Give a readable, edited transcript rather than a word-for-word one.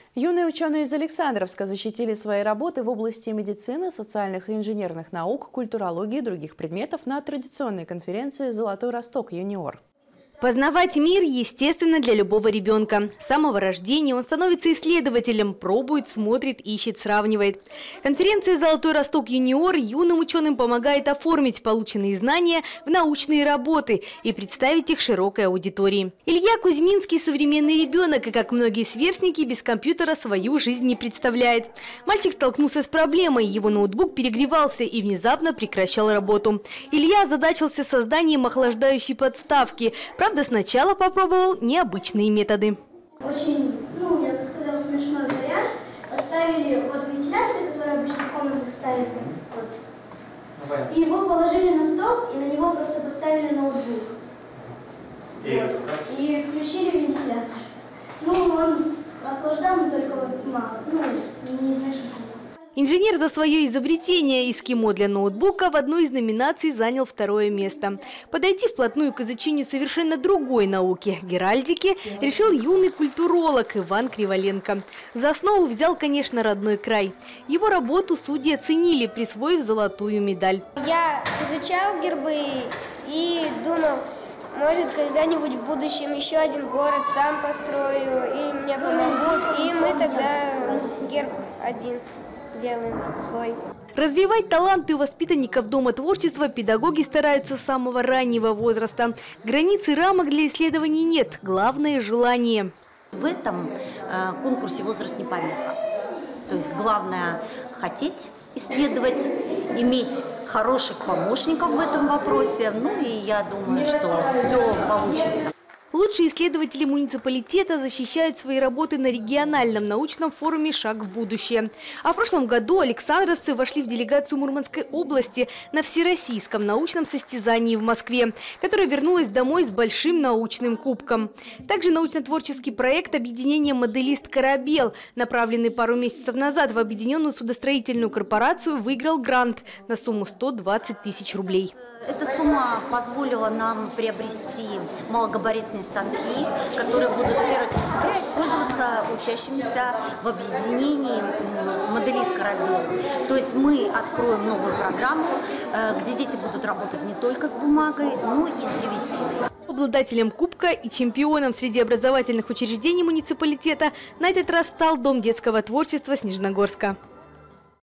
Юные ученые из Александровска защитили свои работы в области медицины, социальных и инженерных наук, культурологии и других предметов на традиционной конференции «Золотой Росток Юниор». Познавать мир естественно для любого ребенка. С самого рождения он становится исследователем, пробует, смотрит, ищет, сравнивает. Конференция «Золотой Росток Юниор» юным ученым помогает оформить полученные знания в научные работы и представить их широкой аудитории. Илья Кузьминский – современный ребенок, и, как многие сверстники, без компьютера свою жизнь не представляет. Мальчик столкнулся с проблемой, его ноутбук перегревался и внезапно прекращал работу. Илья озадачился созданием охлаждающей подставки. Правда, сначала попробовал необычные методы. Очень, я бы сказала, смешной вариант. Поставили вентилятор, который обычно в комнатах ставится, и его положили на стол, и на него просто поставили ноутбук. И включили вентилятор. Он охлаждал, но только мало, незначительно. Инженер за свое изобретение эскимо для ноутбука в одной из номинаций занял второе место. Подойти вплотную к изучению совершенно другой науки – геральдики – решил юный культуролог Иван Криволенко. За основу взял, конечно, родной край. Его работу судьи оценили, присвоив золотую медаль. Я изучал гербы и думал, может, когда-нибудь в будущем еще один город сам построю, и мне помогут, и мы тогда герб один делаем свой. Развивать таланты у воспитанников Дома творчества педагоги стараются с самого раннего возраста. Границ и рамок для исследований нет, главное – желание. В этом конкурсе возраст не помеха. То есть главное – хотеть исследовать, иметь хороших помощников в этом вопросе. И я думаю, что все получится. Лучшие исследователи муниципалитета защищают свои работы на региональном научном форуме «Шаг в будущее». А в прошлом году александровцы вошли в делегацию Мурманской области на всероссийском научном состязании в Москве, которая вернулась домой с большим научным кубком. Также научно-творческий проект объединения «Моделист Корабел», направленный пару месяцев назад в Объединенную судостроительную корпорацию, выиграл грант на сумму 120 тысяч рублей. Эта сумма позволила нам приобрести малогабаритные станки, которые будут с 1 сентября использоваться учащимися в объединении «Моделист Корабел». То есть мы откроем новую программу, где дети будут работать не только с бумагой, но и с древесиной. Обладателем кубка и чемпионом среди образовательных учреждений муниципалитета на этот раз стал Дом детского творчества Снежногорска.